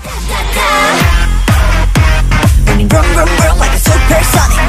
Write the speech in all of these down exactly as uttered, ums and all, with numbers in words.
Running vroom vroom vroom like a supersonic.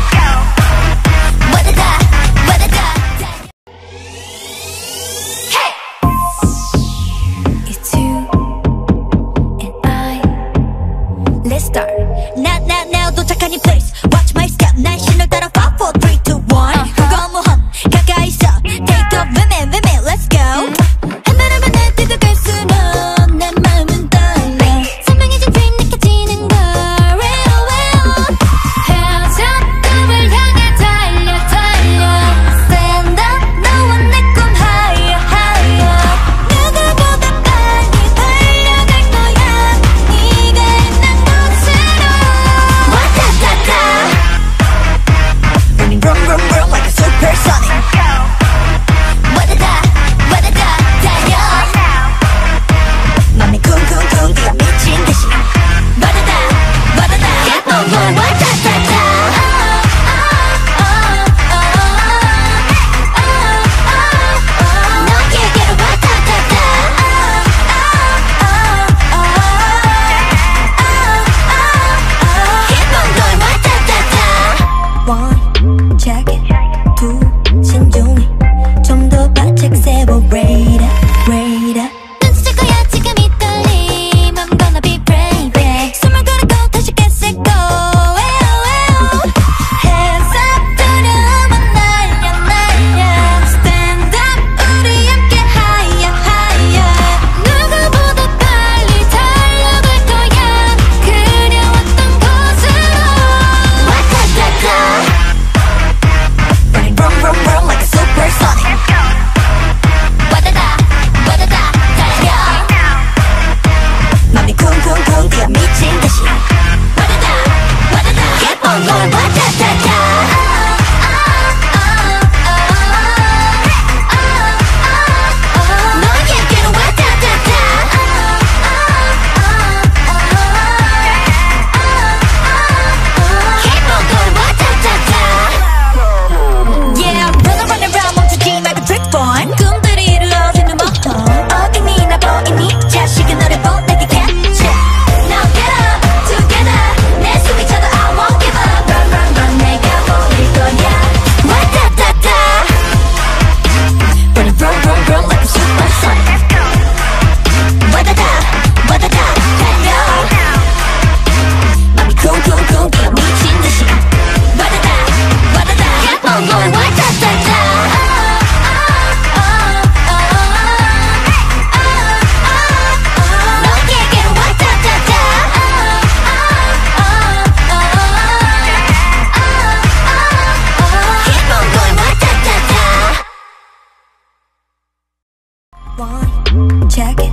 It's you and I. Let's start. Now now now 도착한 이 place. Watch my step. 난 신을 따라 five, four, three, two, one. 그거 무험 가까이 있어. Take off with me, with me. Let's go. 한 걸음만 내 뒤도 갈수록 내 마음은 떨려. 선명해진 dream 느껴지는 걸. Real, real. 헤어져 꿈을 향해 달려 달려. Stand up 너와 내 꿈 higher higher. 누구보다 빨리 달려갈 거야. 네가 있는 곳으로. 와타타타. Running vroom vroom vroom like a supersonic. 와다다 와다다 달려. 맘이 쿵쿵쿵 뛰어 미친 듯이. 와다다 와다다 keep on going. 와타타타. 너에게로 와타타타. keep on going. 와타타타. One, check it. two, 신중히 좀 더 바짝 세워. Rate it, rate it. 눈치챌 거야 지금 이 떨림. I'm gonna be brave, yeah. 숨을 고르고 다시 get set go. 에어, 에어. Hands up 두려움은 날려 날려. Stand up 우리 함께 higher higher. 누구보다 빨리 달려갈 거야. 그려왔던 곳으로. 와타타타. Running vroom vroom vroom like a supersonic. 와다다 와다다 달려. 맘이 쿵쿵쿵 뛰어 미친 듯이. 와다다 와다다 keep on going. 와타타타. 너에게로 와타타타. keep on going. 와타타타. Yeah, run around around 멈추지 말고 drip on. 꿈들이 이루어지는 모험. 어디니 나 보이니 자식은 너를 보내게 catch it. Now get up together. 내 숨이 차도 I won't give up. Run run run 내가 보일 거야. 와타타타. Running vroom vroom vroom like a supersonic. 와다다 와다다 달려. 맘이 쿵쿵쿵 뛰어 미친 듯이. 와다다 와다다 keep on going. 와타타타. 너에게로 와타타타. keep on going. 와타타타. One, check it.